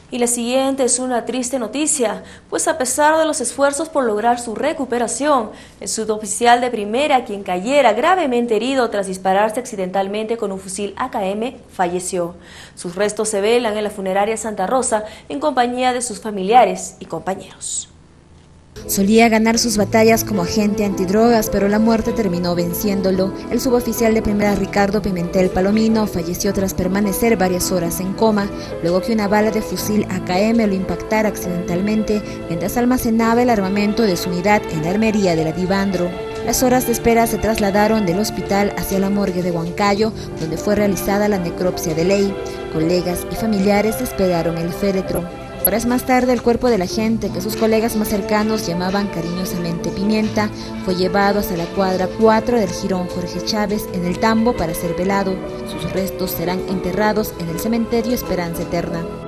Y la siguiente es una triste noticia, pues a pesar de los esfuerzos por lograr su recuperación, el suboficial de primera, quien cayera gravemente herido tras dispararse accidentalmente con un fusil AKM, falleció. Sus restos se velan en la funeraria Santa Rosa en compañía de sus familiares y compañeros. Solía ganar sus batallas como agente antidrogas, pero la muerte terminó venciéndolo. El suboficial de primera Ricardo Pimentel Palomino falleció tras permanecer varias horas en coma, luego que una bala de fusil AKM lo impactara accidentalmente mientras almacenaba el armamento de su unidad en la armería de la Divandro. Las horas de espera se trasladaron del hospital hacia la morgue de Huancayo, donde fue realizada la necropsia de ley. Colegas y familiares esperaron el féretro. Horas más tarde, el cuerpo del agente, que sus colegas más cercanos llamaban cariñosamente Pimienta, fue llevado hasta la cuadra 4 del Jirón Jorge Chávez en el Tambo para ser velado. Sus restos serán enterrados en el cementerio Esperanza Eterna.